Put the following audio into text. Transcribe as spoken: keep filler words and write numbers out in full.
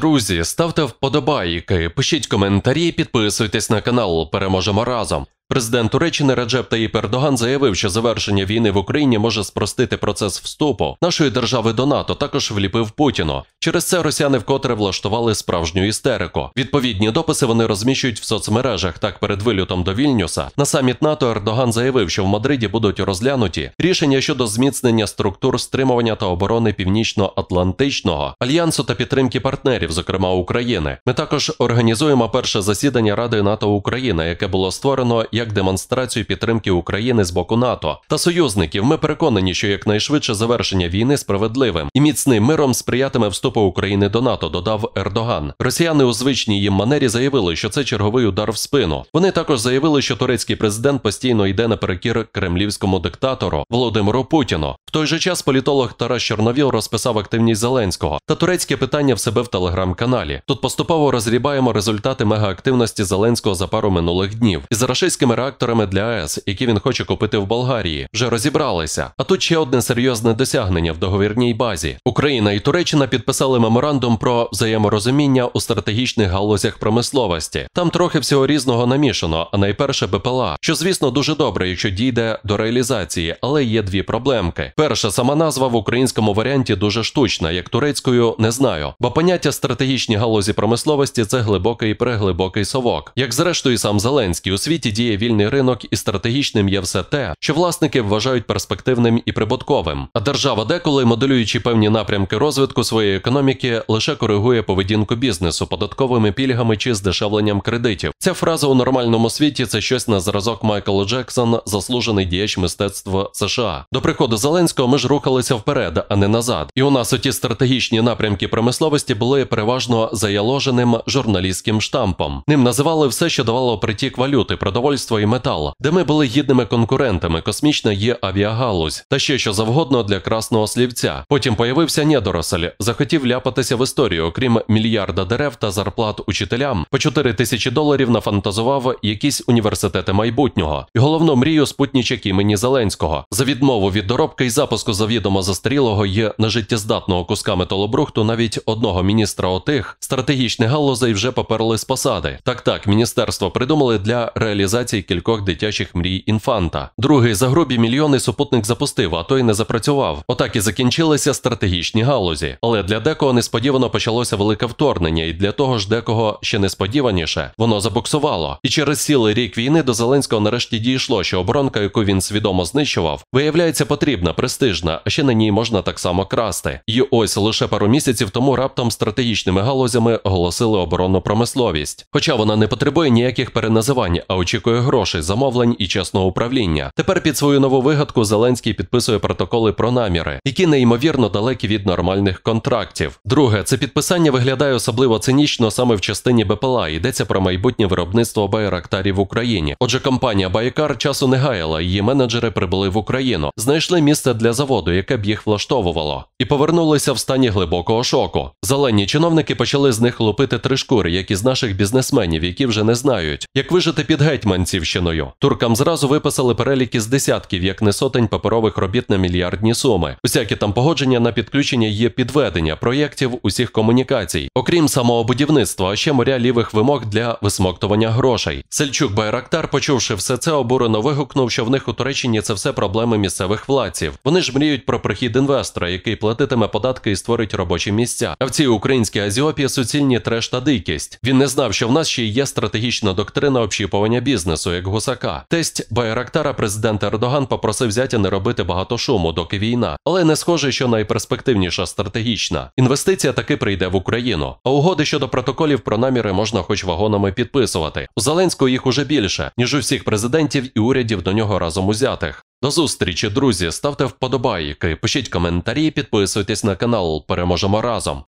Друзі, ставте вподобайки, пишіть коментарі, підписуйтесь на канал, переможемо разом. Президент Туреччини Реджеп Таїп Ердоган заявив, що завершення війни в Україні може спростити процес вступу нашої держави до НАТО, також вліпив Путіну. Через це росіяни вкотре влаштували справжню істерику. Відповідні дописи вони розміщують в соцмережах. Так, перед вильотом до Вільнюса на саміт НАТО Ердоган заявив, що в Мадриді будуть розглянуті рішення щодо зміцнення структур стримування та оборони Північно-Атлантичного альянсу та підтримки партнерів, зокрема України. Ми також організуємо перше засідання Ради НАТО-Україна, яке було створено як демонстрацію підтримки України з боку НАТО та союзників. Ми переконані, що якнайшвидше завершення війни справедливим і міцним миром сприятиме вступу України до НАТО, додав Ердоган. Росіяни у звичній їм манері заявили, що це черговий удар в спину. Вони також заявили, що турецький президент постійно йде наперекір кремлівському диктатору Володимиру Путіну. В той же час політолог Тарас Чорновіл розписав активність Зеленського та турецьке питання в себе в телеграм-каналі. Тут поступово розгрібаємо результати мегаактивності Зеленського за пару минулих днів. Із рашистськими реакторами для АЕС, які він хоче купити в Болгарії, вже розібралися. А тут ще одне серйозне досягнення в договірній базі. Україна і Туреччина підписали меморандум про взаєморозуміння у стратегічних галузях промисловості. Там трохи всього різного намішано, а найперше БПЛА, що, звісно, дуже добре, якщо дійде до реалізації, але є дві проблемки. Перша, сама назва в українському варіанті дуже штучна, як турецькою не знаю, бо поняття стратегічні галузі промисловості – це глибокий і преглибокий совок. Як зрештою сам Зеленський, у світі діє вільний ринок і стратегічним є все те, що власники вважають перспективним і прибутковим. А держава деколи, моделюючи певні напрямки розвитку своєї економіки, лише коригує поведінку бізнесу податковими пільгами чи здешевленням кредитів. Ця фраза у нормальному світі – це щось на зразок Майкл Джексон, заслужений діяч мистецтва США. До приходу Зеленського ми ж рухалися вперед, а не назад. І у нас оті стратегічні напрямки промисловості були переважно заяложеним журналістським штампом. Ним називали все, що давало притік валюти, продовольство і метал, де ми були гідними конкурентами, космічна є авіагалузь, та ще що завгодно для красного слівця. Потім появився недоросль, захотів ляпатися в історію, окрім мільярда дерев та зарплат учителям, по чотири тисячі доларів нафантазував якісь університети майбутнього. І головну мрію спутнічок імені Зеленського. За відмову від доробки і запуску завідомо застарілого є нежиттєздатного куска металобрухту навіть одного міністра отих стратегічних галузей вже поперли з посади. Так-так, міністерство придумали для реалізації кількох дитячих мрій інфанта. Другий за грубі мільйони супутник запустив, а той не запрацював. Отак і закінчилися стратегічні галузі. Але для декого несподівано почалося велике вторгнення, і для того ж декого ще несподіваніше воно забуксувало. І через цілий рік війни до Зеленського нарешті дійшло, що оборонка, яку він свідомо знищував, виявляється потрібна, престижна, а ще на ній можна так само красти. І ось лише пару місяців тому раптом стратегічними галузями оголосили оборонну промисловість. Хоча вона не потребує ніяких переназивань, а очікує грошей, замовлень і чесного управління. Тепер під свою нову вигадку Зеленський підписує протоколи про наміри, які неймовірно далекі від нормальних контрактів. Друге, це підписання виглядає особливо цинічно саме в частині БПЛА. Йдеться про майбутнє виробництво байрактарів в Україні. Отже, компанія Байкар часу не гаяла, її менеджери прибули в Україну, знайшли місце для заводу, яке б їх влаштовувало, і повернулися в стані глибокого шоку. Зелені чиновники почали з них лупити три шкури, як із наших бізнесменів, які вже не знають, як вижити під Гетьманцівщиною. Туркам зразу виписали переліки з десятків, як не сотень паперових робіт на мільярдні суми. Усякі там погодження на підключення є підведення проєктів усіх комунікацій, окрім самого будівництва, а ще моря лівих вимог для висмоктування грошей. Сельчук Байрактар, почувши все це, обурено вигукнув, що в них у Туреччині це все проблеми місцевих владців. Вони ж мріють про прихід інвестора, який платитиме податки і створить робочі місця. А в цій українській Азіопії суцільні треш та дикість. Він не знав, що в нас ще є стратегічна доктрина общіпування бізнесу, як гусака. Тесть Байрактара президент Ердоган попросив зятя не робити багато шуму, доки війна. Але не схоже, що найперспективніша стратегічна інвестиція таки прийде в Україну. А угоди щодо протоколів про наміри можна хоч вагонами підписувати. У Зеленського їх уже більше, ніж у всіх президентів і урядів до нього разом узятих. До зустрічі, друзі, ставте вподобайки, пишіть коментарі, підписуйтесь на канал, переможемо разом.